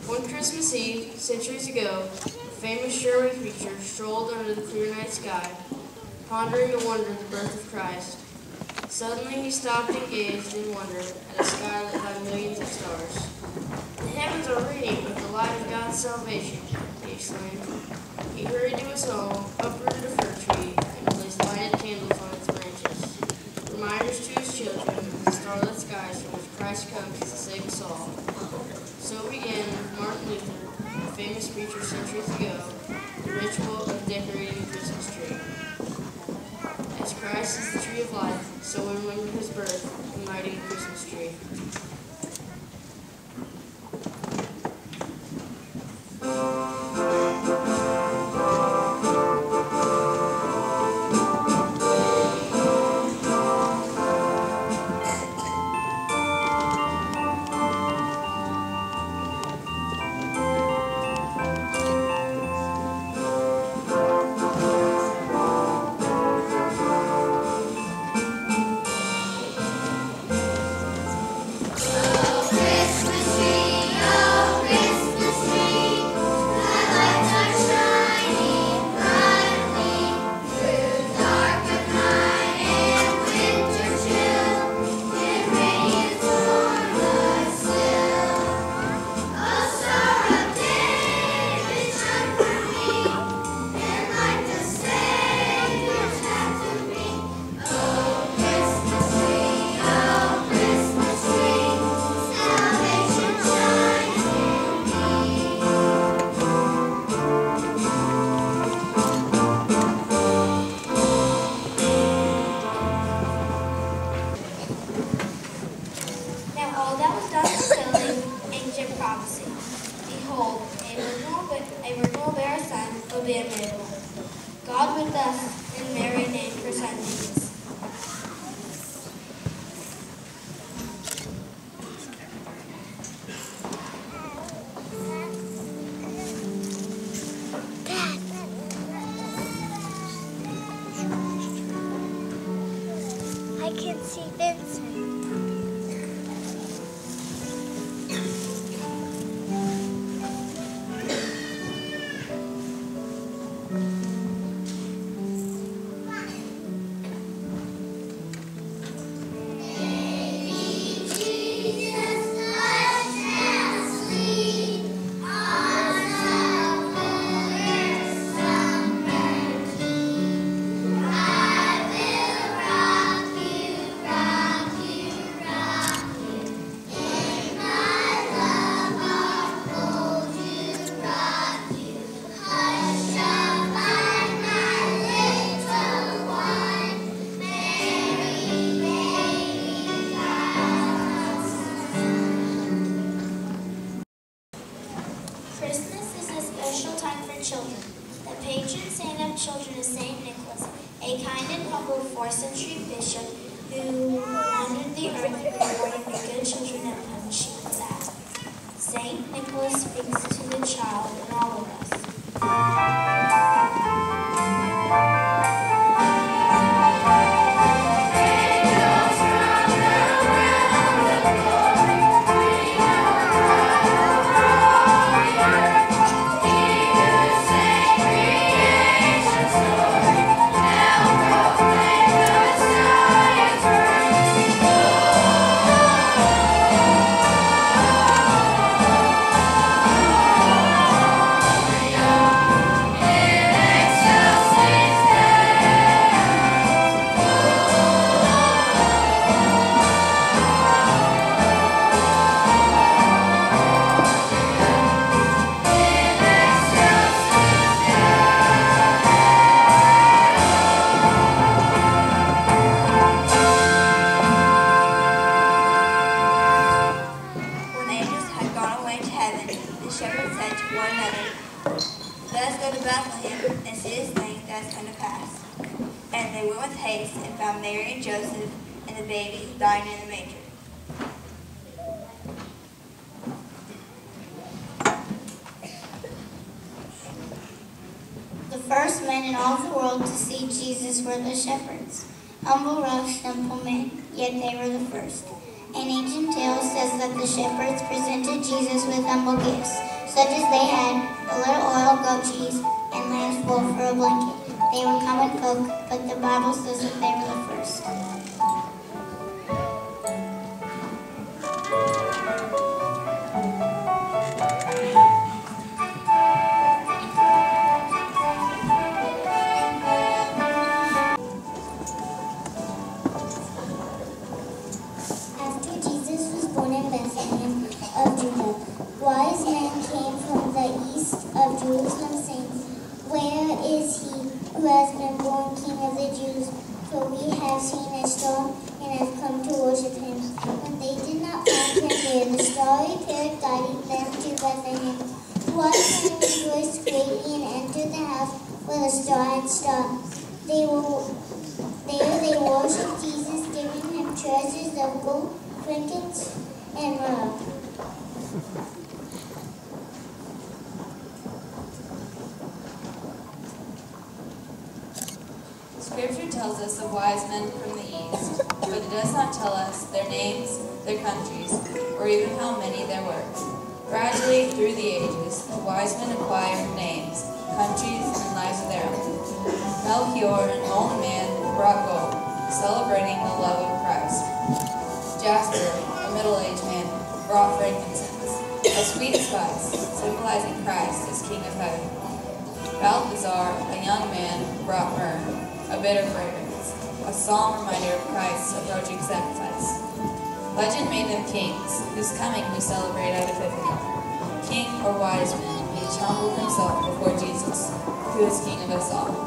One Christmas Eve, centuries ago, a famous German preacher strolled under the clear night sky, pondering and wondering the birth of Christ. Suddenly he stopped and gazed in wonder at a sky lit by millions of stars. The heavens are radiant with the light of God's salvation, he exclaimed. He hurried to his home, uprooted a fir tree, and placed lighted candles on its branches, reminders to his children of the starlit skies from which Christ comes to save us all. So began with Martin Luther, a famous preacher centuries ago, the ritual of decorating the Christmas tree. As Christ is the tree of life, so we remember his birth in lighting a Christmas tree. God with us in Mary named her son Jesus. I can see Vincent. Children. The patron saint of children is Saint Nicholas, a kind and humble 4th century bishop who wandered the earth warning the good children and punishing the bad. Saint Nicholas speaks to the child in all of us. And they went with haste and found Mary and Joseph and the baby lying in the manger. The first men in all the world to see Jesus were the shepherds, humble, rough, simple men, yet they were the first. An ancient tale says that the shepherds presented Jesus with humble gifts, such as they had a little oil, goat cheese, and lamb's wool for a blanket. They were common folk, but the Bible says that they were the first. After Jesus was born in Bethlehem of Judah, wise men came from the east of Jerusalem, saying, "Where is he who has been born King of the Jews? For we have seen a star and have come to worship him." When they did not find him there, the star appeared, guiding them to Bethlehem. The wise men rejoiced greatly and entered the house where the star had stopped. There they worshipped Jesus, giving him treasures of gold, trinkets, and myrrh. Scripture tells us of wise men from the east, but it does not tell us their names, their countries, or even how many there were. Gradually, through the ages, the wise men acquired names, countries, and lives of their own. Melchior, an old man, brought gold, celebrating the love of Christ. Jasper, a middle-aged man, brought frankincense, a sweet spice, symbolizing Christ as King of Heaven. Balthazar, a young man, brought myrrh, a bitter fragrance, a solemn reminder of Christ's approaching sacrifice. Legend made them kings, whose coming we celebrate at Epiphany. King or wise man, each humbled himself before Jesus, who is King of us all.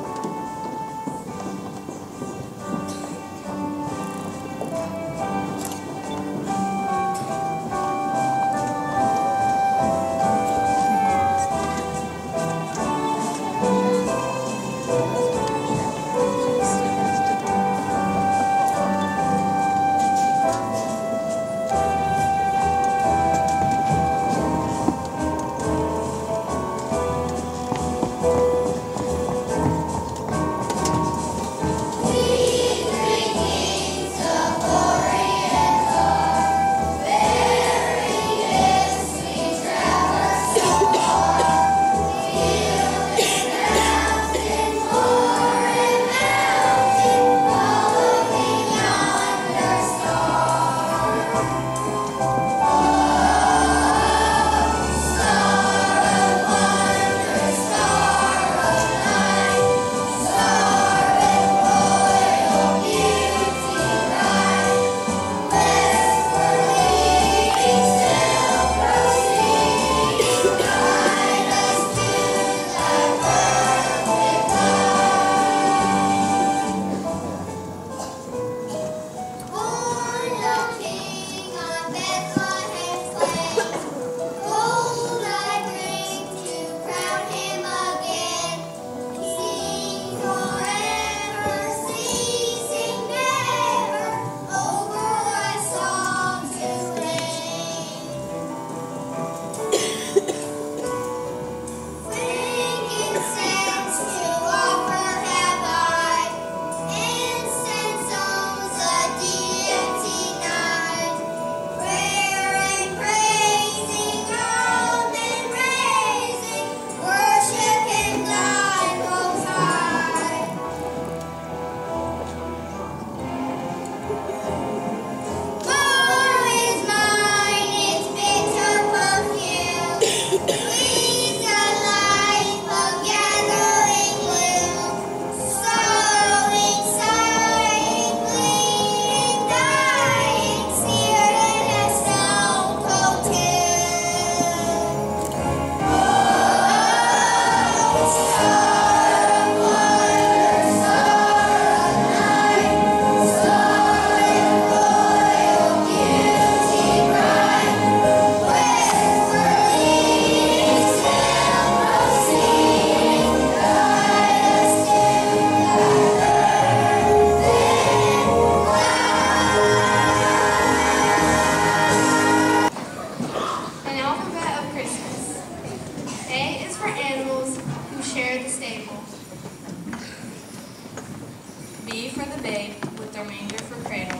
B for the babe, with the remainder for cradle.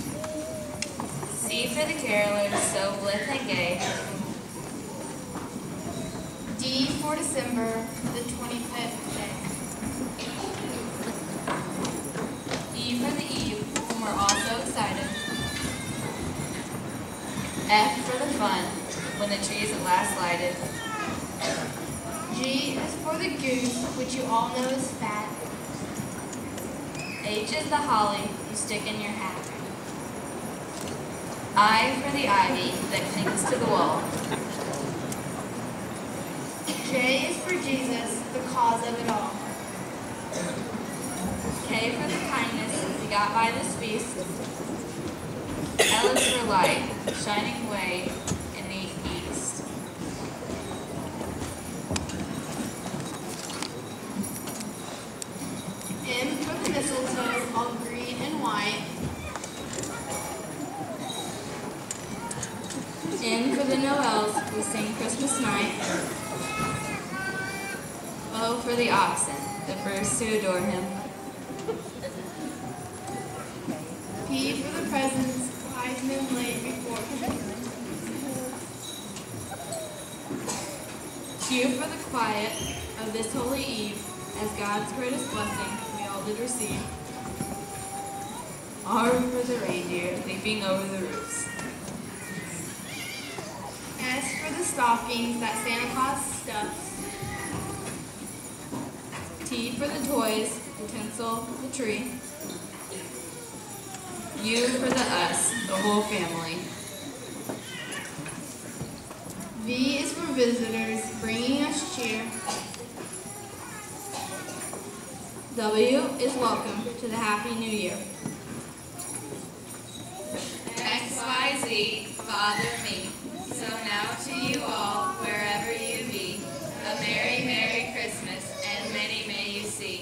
C for the carolers, so blithe and gay. D for December, the 25th day. E for the eve, when we're all so excited. F for the fun, when the tree is at last lighted. G is for the goose, which you all know is fat. H is the holly you stick in your hat. I for the ivy that clings to the wall. J is for Jesus, the cause of it all. K for the kindness we got by this feast. L is for light, shining away in the east. M for the mistletoe, all green and white. N for the Noels we sing Christmas night. O for the oxen, the first to adore him. P for the presents wise men laid before him. Q for the quiet of this holy eve, as God's greatest blessing we all did receive. R for the reindeer leaping over the roofs. S for the stockings that Santa Claus stuffs. T for the toys, the tinsel, the tree. U for the us, the whole family. V is for visitors, bringing us cheer. W is welcome to the Happy New Year. X, Y, Z, Father me. So now to you all, wherever you be, a Merry, Merry Christmas, and many may you see.